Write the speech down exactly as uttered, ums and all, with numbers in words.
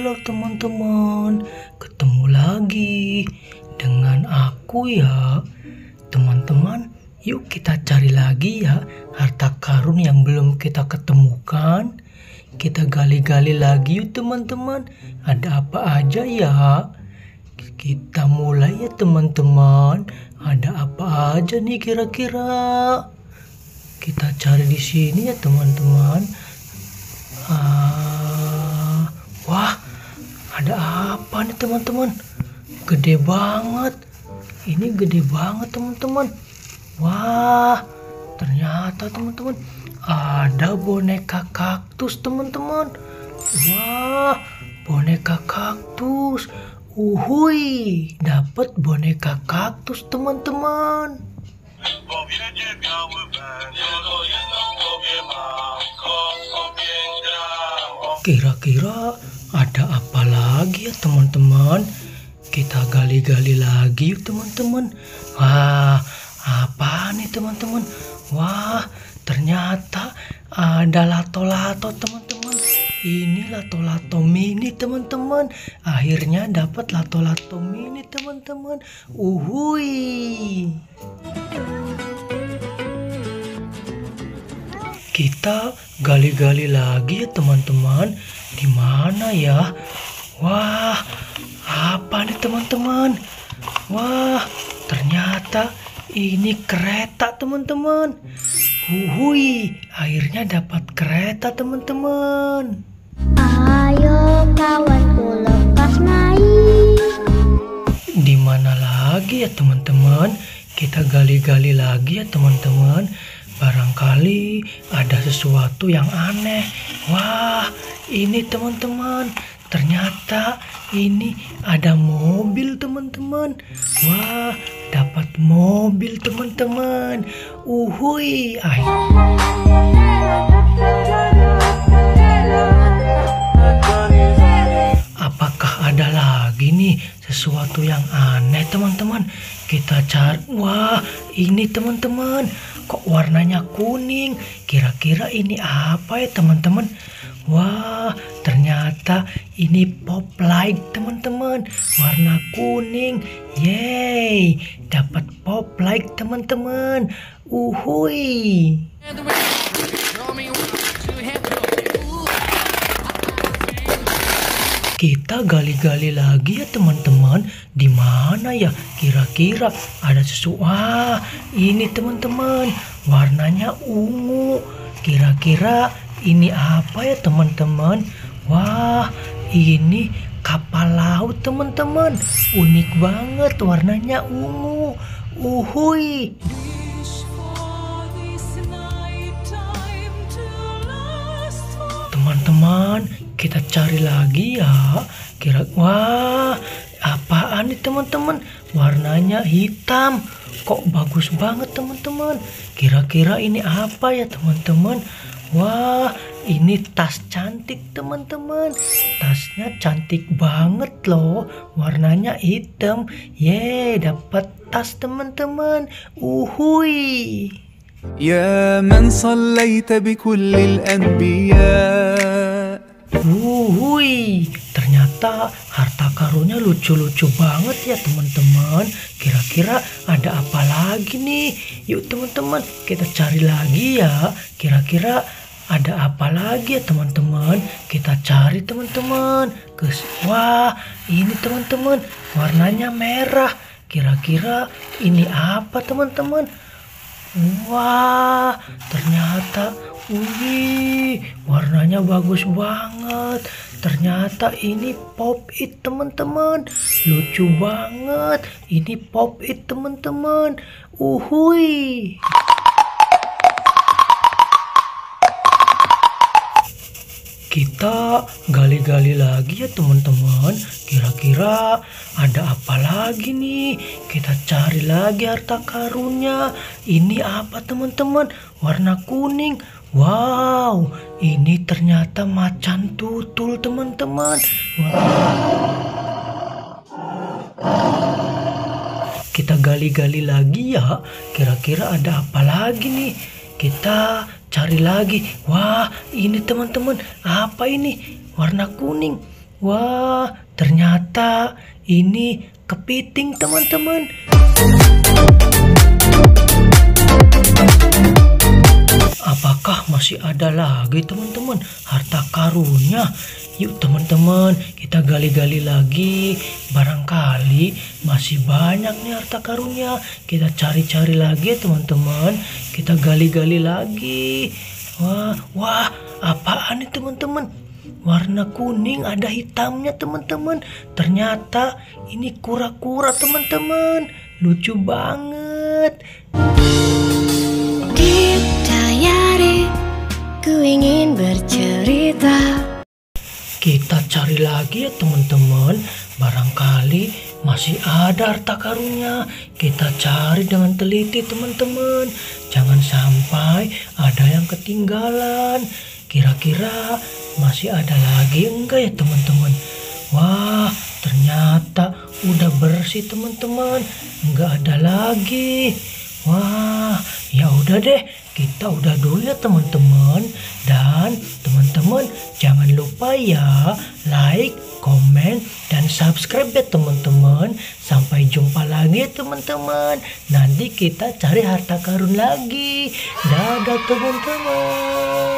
Halo teman-teman, ketemu lagi dengan aku ya. Teman-teman, yuk kita cari lagi ya harta karun yang belum kita ketemukan. Kita gali-gali lagi yuk teman-teman. Ada apa aja ya? Kita mulai ya teman-teman. Ada apa aja nih kira-kira? Kita cari di sini ya teman-teman. Uh, wah, ada apa nih teman-teman? Gede banget. Ini gede banget teman-teman. Wah, ternyata teman-teman ada boneka kaktus teman-teman. Wah, boneka kaktus. Uhui, dapat boneka kaktus teman-teman. Kira-kira ada apa lagi ya teman-teman? Kita gali-gali lagi yuk teman-teman. Wah, apa nih teman-teman? Wah, ternyata ada lato-lato teman-teman. Ini lato-lato mini teman-teman. Akhirnya dapat lato-lato mini teman-teman. Uhui. Kita gali-gali lagi ya teman-teman. Di mana ya? Wah, apa nih teman-teman? Wah, ternyata ini kereta teman-teman. Uhui, akhirnya dapat kereta teman-teman. Ayo kawanku lepas main. Di mana lagi ya teman-teman? Kita gali-gali lagi ya teman-teman. Barangkali ada sesuatu yang aneh. Wah, ini teman-teman. Ternyata ini ada mobil teman-teman. Wah, dapat mobil teman-teman. Uhui, ay. Apakah ada lagi nih sesuatu yang aneh teman-teman? Kita cari. Wah, ini teman-teman. Kok warnanya kuning? Kira-kira ini apa ya teman-teman? Wah, ternyata ini pop light teman-teman. Warna kuning. Yeay, dapat pop light teman-teman. Uhui. Kita gali-gali lagi ya teman-teman. Di mana ya kira-kira ada sesuatu? Wah, ini teman-teman. Warnanya ungu. Kira-kira ini apa ya teman-teman? Wah, ini kapal laut teman-teman. Unik banget, warnanya ungu. Uhui. Teman-teman, kita cari lagi ya. Kira, wah, apaan nih teman-teman? Warnanya hitam. Kok bagus banget teman-teman? Kira-kira ini apa ya teman-teman? Wah, ini tas cantik teman-teman. Tasnya cantik banget loh. Warnanya hitam. Yeay, dapat tas teman-teman. Uhui. يا من صليت بكل الأنبياء. Wuhui, ternyata harta karunnya lucu-lucu banget ya teman-teman. Kira-kira ada apa lagi nih? Yuk teman-teman, kita cari lagi ya. Kira-kira ada apa lagi ya teman-teman? Kita cari teman-teman. Wah, ini teman-teman, warnanya merah. Kira-kira ini apa teman-teman? Wah, ternyata, wih, warnanya bagus banget. Ternyata ini pop it teman-teman. Lucu banget. Ini pop it teman-teman. Uhui. Kita gali-gali lagi ya teman-teman. Kira-kira ada apa lagi nih? Kita cari lagi harta karunnya. Ini apa teman-teman? Warna kuning. Wow, ini ternyata macan tutul teman-teman. Kita gali-gali lagi ya. Kira-kira ada apa lagi nih? Kita cari lagi. Wah, ini teman-teman, apa ini? Warna kuning. Wah, ternyata ini kepiting teman-teman. Apakah masih ada lagi teman-teman harta karunnya? Yuk teman-teman, kita gali-gali lagi. Barangkali masih banyak nih harta karunnya. Kita cari-cari lagi teman-teman. Kita gali-gali lagi. Wah, wah, apaan nih teman-teman? Warna kuning ada hitamnya teman-teman. Ternyata ini kura-kura teman-teman. Lucu banget. Di diary ku ingin bercerita. Kita cari lagi ya teman-teman. Barangkali masih ada harta karunnya. Kita cari dengan teliti teman-teman. Jangan sampai ada yang ketinggalan. Kira-kira masih ada lagi enggak ya teman-teman? Wah, ternyata udah bersih teman-teman. Enggak ada lagi. Wah, ya udah deh, kita udah dulu ya teman-teman. Dan teman-teman jangan lupa ya like, komen, dan subscribe ya teman-teman. Sampai jumpa lagi ya teman-teman. Nanti kita cari harta karun lagi. Dadah teman-teman.